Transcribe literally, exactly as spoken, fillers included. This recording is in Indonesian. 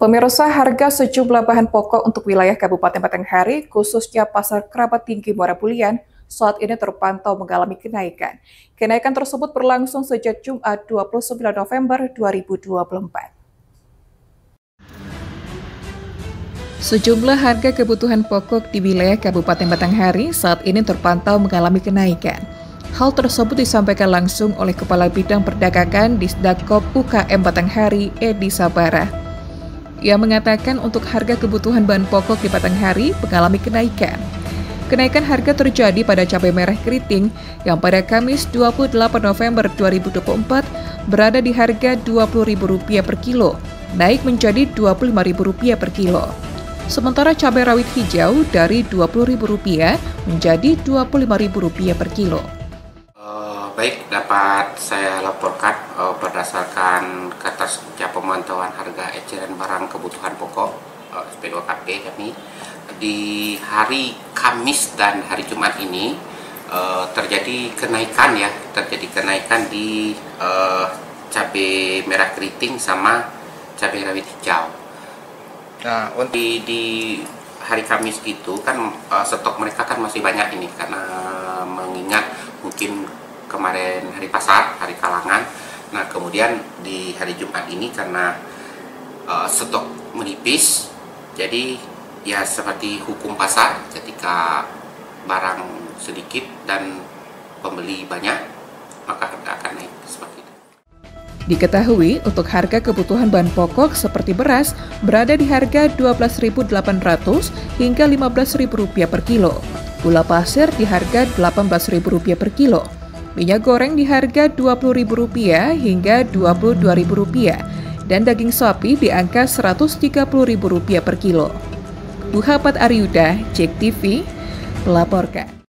Pemirsa, harga sejumlah bahan pokok untuk wilayah Kabupaten Batanghari, khususnya Pasar Kerabat Tinggi Muara Bulian, saat ini terpantau mengalami kenaikan. Kenaikan tersebut berlangsung sejak Jumat dua puluh sembilan November dua ribu dua puluh empat. Sejumlah harga kebutuhan pokok di wilayah Kabupaten Batanghari saat ini terpantau mengalami kenaikan. Hal tersebut disampaikan langsung oleh Kepala Bidang Perdagangan Disdakop U K M Batanghari, Edi Sabara. Ia mengatakan untuk harga kebutuhan bahan pokok di Batanghari mengalami kenaikan. Kenaikan harga terjadi pada cabai merah keriting yang pada Kamis dua puluh delapan November dua ribu dua puluh empat berada di harga dua puluh ribu rupiah per kilo, naik menjadi dua puluh lima ribu rupiah per kilo. Sementara cabai rawit hijau dari dua puluh ribu rupiah menjadi dua puluh lima ribu rupiah per kilo. Baik, dapat saya laporkan uh, berdasarkan kerja pemantauan harga eceran barang kebutuhan pokok uh, S P dua K P kami di hari Kamis dan hari Jumat ini uh, terjadi kenaikan ya, terjadi kenaikan di uh, cabai merah keriting sama cabai rawit hijau. Nah, untuk di, di hari Kamis itu kan uh, stok mereka kan masih banyak ini karena mengingat mungkin kemarin hari pasar, hari kalangan. Nah, kemudian di hari Jumat ini karena uh, stok menipis, jadi ya seperti hukum pasar, ketika barang sedikit dan pembeli banyak, maka harga akan naik seperti itu. Diketahui untuk harga kebutuhan bahan pokok seperti beras berada di harga dua belas ribu delapan ratus hingga lima belas ribu rupiah per kilo. Gula pasir di harga delapan belas ribu rupiah per kilo. Minyak goreng di harga dua puluh ribu rupiah hingga dua puluh dua ribu rupiah dan daging sapi di angka seratus tiga puluh ribu rupiah per kilo. Muhammad Aryuda, Jek T V, melaporkan.